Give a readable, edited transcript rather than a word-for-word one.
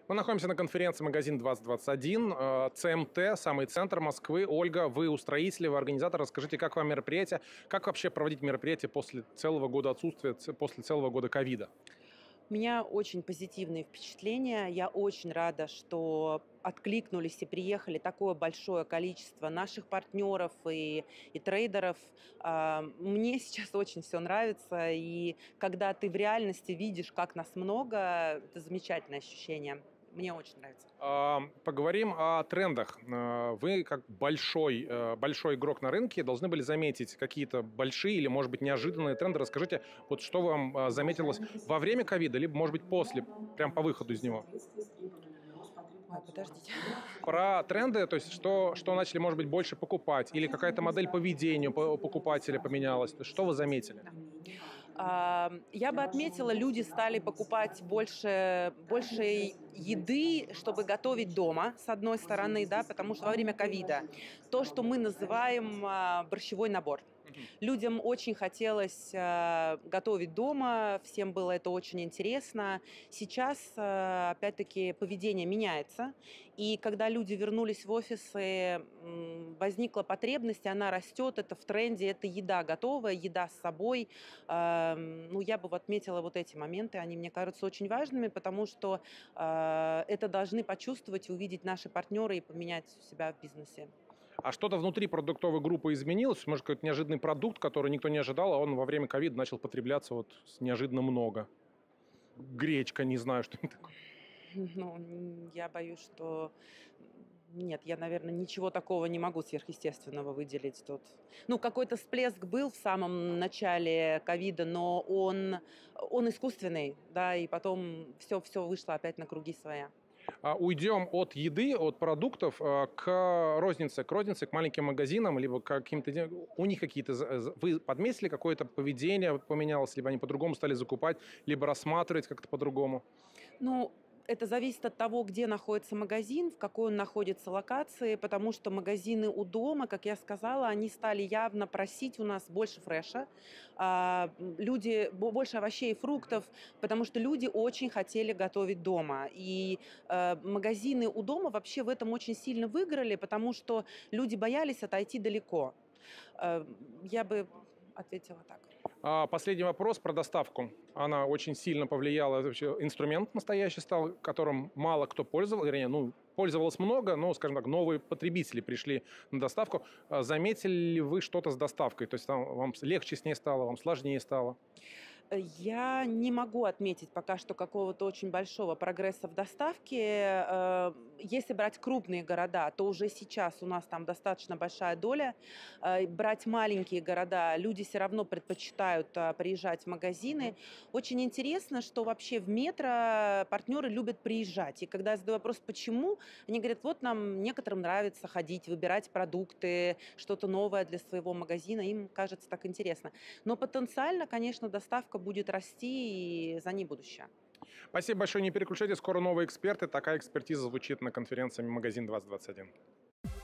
Мы находимся на конференции «Магазин 2021», ЦМТ, самый центр Москвы. Ольга, вы устроители, вы организатор. Расскажите, как вам мероприятие, как вообще проводить мероприятие после целого года отсутствия, после целого года ковида? У меня очень позитивные впечатления. Я очень рада, что откликнулись и приехали такое большое количество наших партнеров и трейдеров. Мне сейчас очень все нравится, и когда ты в реальности видишь, как нас много, это замечательное ощущение. Мне очень нравится. Поговорим о трендах. Вы, как большой игрок на рынке, должны были заметить какие-то большие или, может быть, неожиданные тренды. Расскажите, вот что вам заметилось во время ковида, либо, может быть, после, прям по выходу из него? Ой, подождите. Про тренды, то есть что начали, может быть, больше покупать, или какая-то модель поведения покупателя поменялась. То есть что вы заметили? Я бы отметила, люди стали покупать больше еды, чтобы готовить дома, с одной стороны, да, потому что во время ковида то, что мы называем борщевой набор. Людям очень хотелось готовить дома, всем было это очень интересно. Сейчас, опять-таки, поведение меняется, и когда люди вернулись в офисы, возникла потребность, и она растет, это в тренде, это еда готовая, еда с собой. Ну, я бы отметила вот эти моменты, они, мне кажутся, очень важными, потому что это должны почувствовать и увидеть наши партнеры и поменять себя в бизнесе. А что-то внутри продуктовой группы изменилось? Может, какой-то неожиданный продукт, который никто не ожидал, а он во время ковида начал потребляться вот неожиданно много? Гречка, не знаю, что это такое. Ну, я боюсь, что нет, я, наверное, ничего такого не могу сверхъестественного выделить тут. Ну, какой-то всплеск был в самом начале ковида, но он искусственный, да, и потом все вышло опять на круги своя. Уйдем от еды, от продуктов к рознице, к маленьким магазинам, либо к каким-то... У них какие-то... Вы подметили, какое-то поведение поменялось, либо они по-другому стали закупать, либо рассматривать как-то по-другому? Ну, это зависит от того, где находится магазин, в какой он находится локации, потому что магазины у дома, как я сказала, они стали явно просить у нас больше фреша, больше овощей и фруктов, потому что люди очень хотели готовить дома. И магазины у дома вообще в этом очень сильно выиграли, потому что люди боялись отойти далеко. Э, Я бы ответила так. Последний вопрос про доставку. Она очень сильно повлияла, это вообще инструмент настоящий стал, которым мало кто пользовался, вернее, пользовалось много, но, скажем так, новые потребители пришли на доставку. Заметили ли вы что-то с доставкой? То есть вам легче с ней стало, вам сложнее стало? Я не могу отметить пока что какого-то очень большого прогресса в доставке. Если брать крупные города, то уже сейчас у нас там достаточно большая доля. Брать маленькие города, люди все равно предпочитают приезжать в магазины. Очень интересно, что вообще в метро партнеры любят приезжать. И когда я задаю вопрос, почему, они говорят, вот нам некоторым нравится ходить, выбирать продукты, что-то новое для своего магазина, им кажется так интересно. Но потенциально, конечно, доставка будет расти, и за ней будущее. Спасибо большое, не переключайтесь, скоро новые эксперты. Такая экспертиза звучит на конференции «Магазин 2021».